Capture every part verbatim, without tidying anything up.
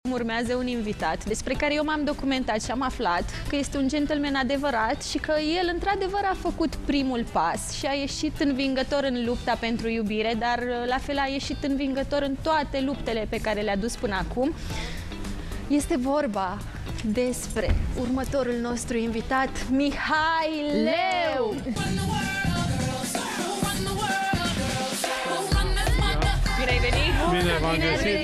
acum urmează un invitat despre care eu m-am documentat și am aflat că este un gentleman adevărat și că el într-adevăr a făcut primul pas și a ieșit învingător în lupta pentru iubire, dar la fel a ieșit învingător în toate luptele pe care le-a dus până acum. Este vorba despre următorul nostru invitat, Mihai Leu! Bine ai venit! Bine v-am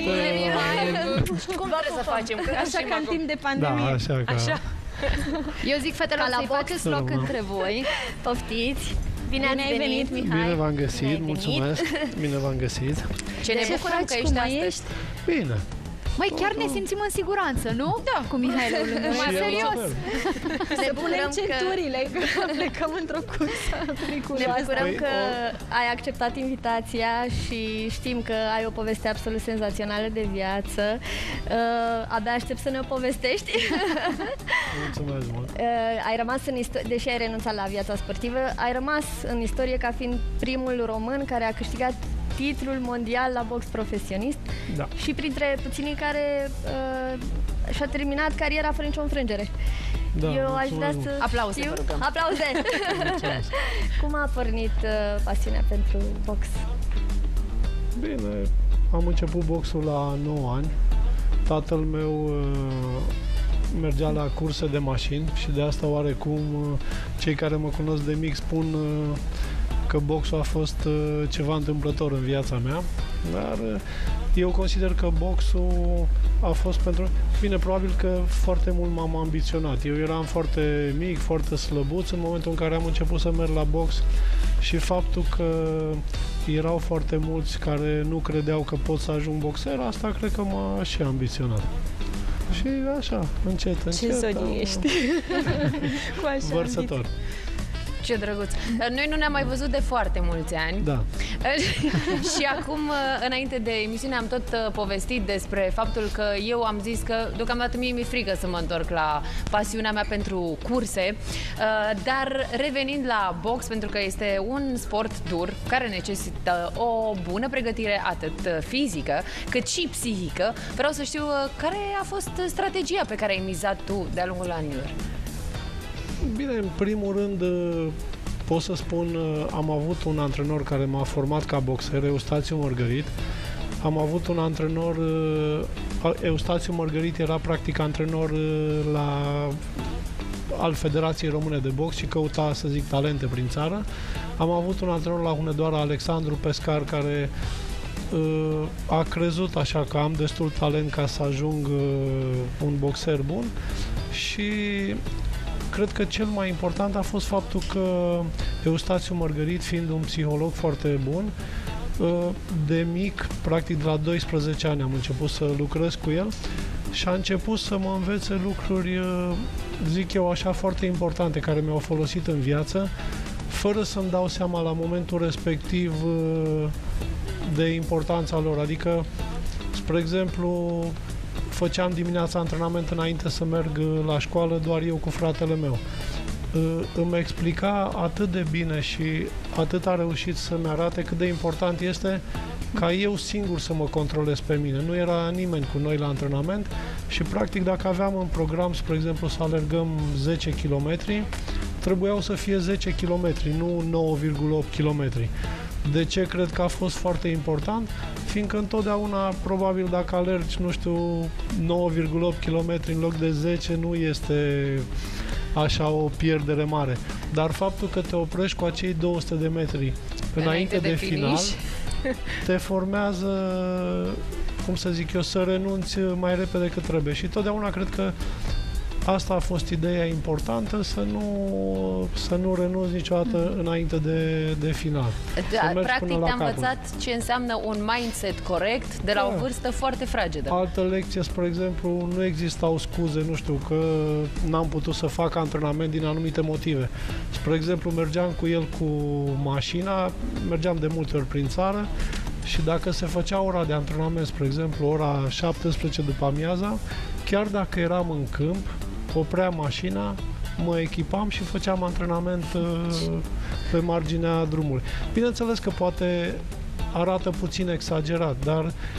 găsit! Cum trebuie să facem? Așa ca în timp de pandemie. Da, așa ca... Așa. Eu zic, fetelor, să-i faceți loc Urmă. între voi. Poftiți! Bine, Bine ați ai venit! venit, Mihai! Bine v-am găsit, Bine ai venit. mulțumesc! Bine v-am găsit! Ce ne Ce bucurăm faci, că cum ești mai astăzi. ești? Bine! Măi, chiar ne simțim în siguranță, nu? Da, cu Mihailul lângă noi. Și eu la Serios! fel. Ne Să punem bucurăm că... centurile, că plecăm într-o cursă Ne periculoasă. bucurăm Păi, că o- ai acceptat invitația și știm că ai o poveste absolut senzațională de viață. Uh, abia aștept să ne o povestești. Mulțumesc mult! Uh, ai rămas în istorie, deși ai renunțat la viața sportivă, ai rămas în istorie ca fiind primul român care a câștigat titlul mondial la box profesionist Da. și printre puținii care uh, și-a terminat cariera fără nicio înfrângere. Da, Eu aș vrea mulțumesc să mult. Aplauze, știu... Aplauze! Mulțumesc. Cum a pornit uh, pasiunea pentru box? Bine, am început boxul la nouă ani. Tatăl meu uh, mergea la curse de mașini și de asta oarecum uh, cei care mă cunosc de mic spun uh, că boxul a fost uh, ceva întâmplător în viața mea, dar uh, eu consider că boxul a fost pentru... Bine, probabil că foarte mult m-am ambiționat. Eu eram foarte mic, foarte slăbuț în momentul în care am început să merg la box și faptul că erau foarte mulți care nu credeau că pot să ajung boxer, asta cred că m-a și ambiționat. Și așa, încet, încet... Ce zodie am- ești? Cu așa Vărsător. Ce drăguț. Noi nu ne-am mai văzut de foarte mulți ani. Da. Și acum, înainte de emisiune, am tot uh, povestit despre faptul că eu am zis că deocamdată mie mi-e frică să mă întorc la pasiunea mea pentru curse, uh, dar revenind la box, pentru că este un sport dur care necesită o bună pregătire atât fizică cât și psihică, vreau să știu uh, care a fost strategia pe care ai mizat tu de-a lungul anilor. Bine, în primul rând pot să spun, am avut un antrenor care m-a format ca boxer, Eustațiu Mărgărit. Am avut un antrenor, Eustațiu Mărgărit era practic antrenor la al Federației Române de Box și căuta, să zic, talente prin țară. Am avut un antrenor la Hunedoara, Alexandru Pescar, care uh, a crezut așa că am destul talent ca să ajung uh, un boxer bun și cred că cel mai important a fost faptul că Eustațiu Mărgărit, fiind un psiholog foarte bun, de mic, practic de la doisprezece ani am început să lucrez cu el și a început să mă învețe lucruri, zic eu așa, foarte importante, care mi-au folosit în viață, fără să-mi dau seama la momentul respectiv de importanța lor. Adică, spre exemplu, făceam dimineața antrenament înainte să merg la școală, doar eu cu fratele meu. Îmi explica atât de bine și atât a reușit să-mi arate cât de important este ca eu singur să mă controlez pe mine. Nu era nimeni cu noi la antrenament și practic dacă aveam în program, spre exemplu, să alergăm zece kilometri, trebuiau să fie zece kilometri, nu nouă virgulă opt kilometri. De ce cred că a fost foarte important? Fiindcă întotdeauna, probabil, dacă alergi, nu știu, nouă virgulă opt kilometri în loc de zece, nu este așa o pierdere mare. Dar faptul că te oprești cu acei două sute de metri înainte, înainte de, de final, te formează, cum să zic eu, să renunți mai repede decât trebuie. Și totdeauna cred că asta a fost ideea importantă, să nu, să nu renunți niciodată mm-hmm. înainte de, de final. Da, practic te-a învățat ce înseamnă un mindset corect de la da. o vârstă foarte fragedă. Altă lecție, spre exemplu, nu existau scuze, nu știu, că n-am putut să fac antrenament din anumite motive. Spre exemplu, mergeam cu el cu mașina, mergeam de multe ori prin țară și dacă se făcea ora de antrenament, spre exemplu, ora șaptesprezece după amiaza, chiar dacă eram în câmp, opream mașina, mă echipam și făceam antrenament uh, pe marginea drumului. Bineînțeles că poate arată puțin exagerat, dar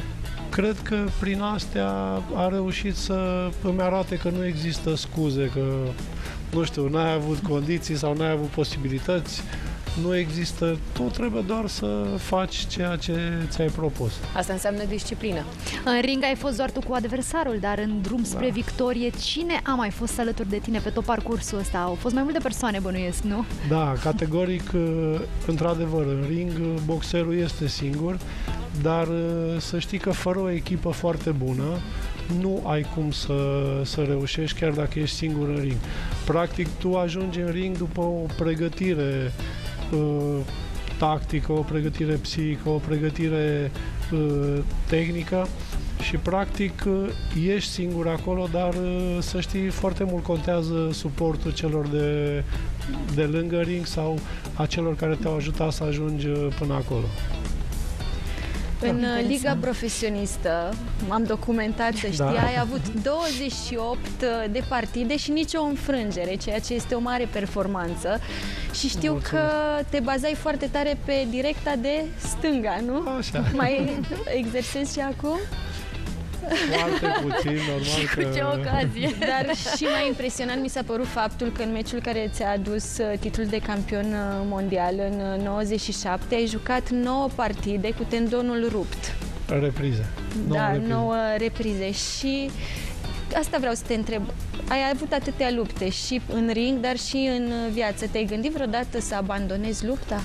cred că prin astea a reușit să îmi arate că nu există scuze, că, nu știu, n-ai avut condiții sau n-ai avut posibilități. Nu există, tu trebuie doar să faci ceea ce ți-ai propus. Asta înseamnă disciplină. În ring ai fost doar tu cu adversarul, dar în drum spre Da. victorie, cine a mai fost alături de tine pe tot parcursul ăsta? Au fost mai multe persoane, bănuiesc, nu? Da, categoric, într-adevăr, în ring, boxerul este singur, dar să știi că fără o echipă foarte bună, nu ai cum să, să reușești chiar dacă ești singur în ring. Practic, tu ajungi în ring după o pregătire uh, tactică, o pregătire psihică, o pregătire uh, tehnică și practic uh, ești singur acolo, dar uh, să știi, foarte mult contează suportul celor de, de lângă ring sau a celor care te-au ajutat să ajungi uh, până acolo. În Interesant. liga profesionistă, m-am documentat, să știi, Da. ai avut douăzeci și opt de partide și nicio înfrângere, ceea ce este o mare performanță. Și știu Mulțumesc. că te bazai foarte tare pe directa de stânga, nu? Așa. Mai exersezi și acum? Foarte puțin, normal că... Cu ce ocazie! Dar și mai impresionant mi s-a părut faptul că în meciul care ți-a adus uh, titlul de campion uh, mondial în uh, nouăzeci și șapte ai jucat nouă partide cu tendonul rupt. Reprize. Nouă Da, reprize. nouă reprize. Și asta vreau să te întreb. Ai avut atâtea lupte și în ring, dar și în viață. Te-ai gândit vreodată să abandonezi lupta?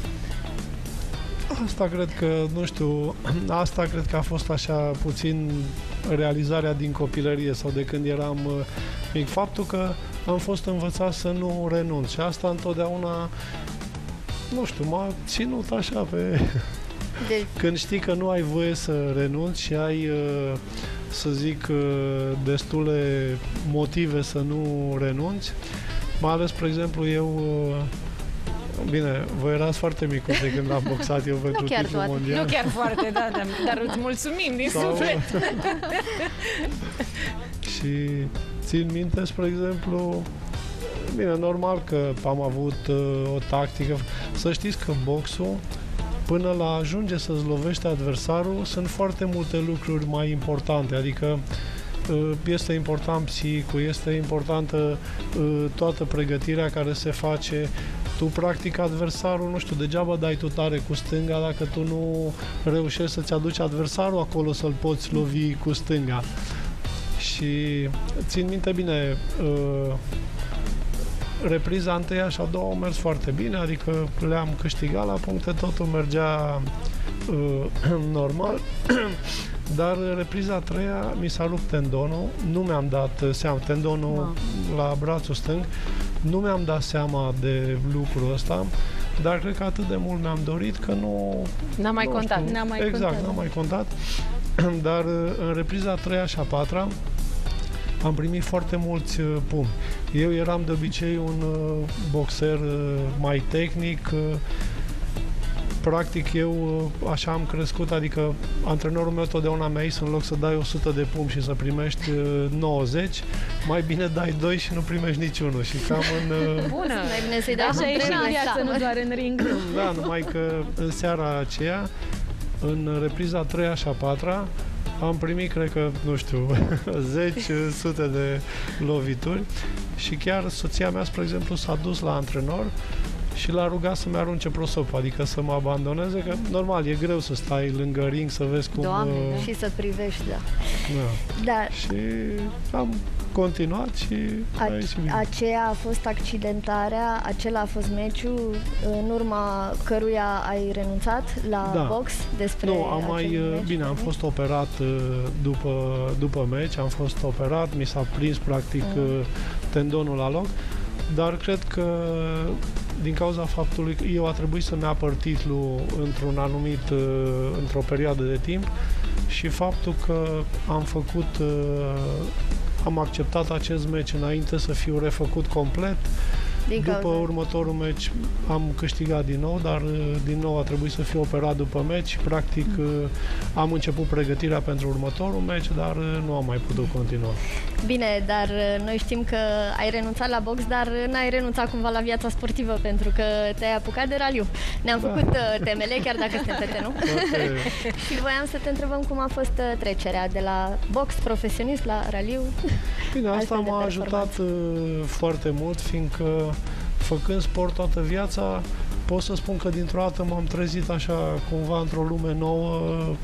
Asta cred că, nu știu, asta cred că a fost așa puțin realizarea din copilărie sau de când eram uh, mic. Faptul că am fost învățat să nu renunț și asta întotdeauna, nu știu, m-a ținut așa pe... Deci, Când știi că nu ai voie să renunți și ai, uh, să zic, uh, destule motive să nu renunți, mai ales, spre exemplu, eu... uh, Bine, voi erați foarte micuți când am boxat eu pentru chiar titlul toate. mondial. Nu chiar foarte, da, da, dar îți mulțumim din Sau- suflet. Și țin minte, spre exemplu, bine, normal că am avut uh, o tactică. Să știți că boxul, până la ajunge să-ți lovește adversarul, sunt foarte multe lucruri mai importante, adică uh, este important psihicul, este importantă uh, toată pregătirea care se face. Tu, practic, adversarul, nu știu, degeaba dai tu tare cu stânga dacă tu nu reușești să-ți aduci adversarul acolo să-l poți lovi cu stânga. Și țin minte bine, uh, repriza întâia și a doua au mers foarte bine, adică le-am câștigat la puncte, totul mergea uh, normal, dar repriza a treia mi s-a rupt tendonul, nu mi-am dat seama, tendonul la brațul stâng, nu mi-am dat seama de lucrul ăsta, dar cred că atât de mult mi-am dorit că nu... N-am mai nu contat. știu, N-am mai exact, contat. n-am mai contat. Dar în repriza a treia și a patra am primit foarte mulți uh, pumni. Eu eram de obicei un uh, boxer uh, mai tehnic. Uh, practic eu uh, așa am crescut, adică antrenorul meu totdeauna mi-a zis, în loc să dai o sută de pumni și să primești uh, nouăzeci, mai bine dai doi și nu primești niciunul. Și cam în... Uh, Bună! mai bine să-i dai Așa e și antrenor, în viață, așa. nu doar în ring. Da, numai că în seara aceea, în repriza a treia și a patra, am primit, cred că, nu știu, zeci, sute de lovituri și chiar soția mea, spre exemplu, s-a dus la antrenor și l-a rugat să-mi arunce prosopul, adică să mă abandoneze, că normal, e greu să stai lângă ring, să vezi cum... Doamne, uh, Și să privești, da. da. Dar Și am continuat și a a, ieșit bine. aceea a fost accidentarea, acela a fost meciul în urma căruia ai renunțat la Da. box despre Nu, am mai, acel meci? bine, am fost operat uh, după, după meci, am fost operat, mi s-a prins practic Mm. uh, tendonul la loc, dar cred că din cauza faptului că eu a trebuit să-mi apăr titlul într-un anumit, uh, într-o perioadă de timp și faptul că am făcut, uh, am acceptat acest meci înainte să fiu refăcut complet, Din După cauza. următorul meci am câștigat din nou, dar uh, din nou a trebuit să fiu operat după meci și practic uh, am început pregătirea pentru următorul meci, dar uh, nu am mai putut continua. Bine, dar uh, noi știm că ai renunțat la box, dar uh, n-ai renunțat cumva la viața sportivă, pentru că te-ai apucat de raliu. Ne-am Da. făcut uh, temele, chiar dacă suntem fete, nu? Foarte, Și voiam să te întrebăm cum a fost uh, trecerea de la box profesionist la raliu. bine, asta Altfel de m-a ajutat uh, foarte mult, fiindcă făcând sport toată viața, pot să spun că dintr-o dată m-am trezit așa cumva într-o lume nouă.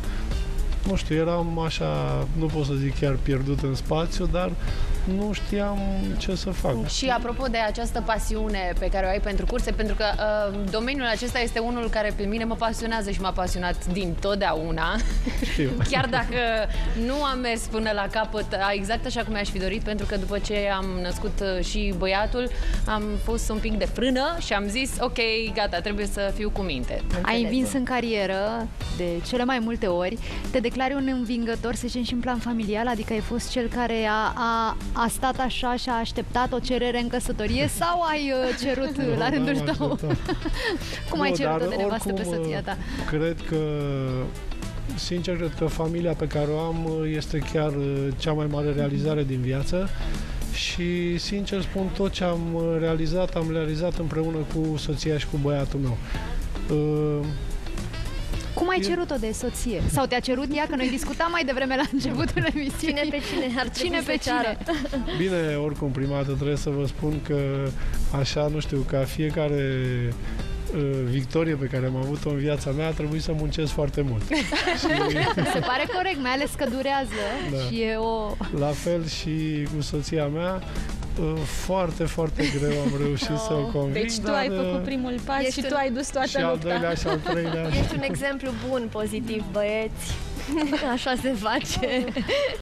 Nu știu, eram așa, nu pot să zic chiar pierdut în spațiu, dar nu știam ce să fac. Și apropo de această pasiune pe care o ai pentru curse, pentru că uh, domeniul acesta este unul care pe mine mă pasionează și m-a pasionat din totdeauna. Știu. Chiar dacă nu am mers până la capăt exact așa cum mi-aș fi dorit, pentru că după ce am născut uh, și băiatul, am pus un pic de frână și am zis, ok, gata, trebuie să fiu cu minte. Ai învins în carieră de cele mai multe ori. Te declari un învingător, să zicem, și în plan familial? Adică ai fost cel care a, a, a stat așa și a așteptat o cerere în căsătorie sau ai uh, cerut Nu, la rândul n-am tău? așteptat. Cum Nu, ai cerut-o dar de nevastă oricum, pe soția ta? Cred că, sincer, cred că familia pe care o am este chiar cea mai mare realizare din viață și, sincer spun, tot ce am realizat, am realizat împreună cu soția și cu băiatul meu. Uh, Cum ai eu- cerut-o de soție? Sau te-a cerut ea? Că noi discutam mai devreme la începutul emisiunii. Cine pe cine ar trebui Cine să pe ceară? cine? Bine, oricum, prima dată trebuie să vă spun că, așa, nu știu, ca fiecare uh, victorie pe care am avut-o în viața mea, a trebuit să muncesc foarte mult. Și Se pare corect, mai ales că durează Da. și e o... la fel și cu soția mea, uh, foarte, foarte greu am reușit să o conving. Deci tu dar, ai uh, făcut primul pas ești și un- tu ai dus și toată al lupta. doilea și al treilea. Ești un exemplu bun, pozitiv, băieți. Așa se face.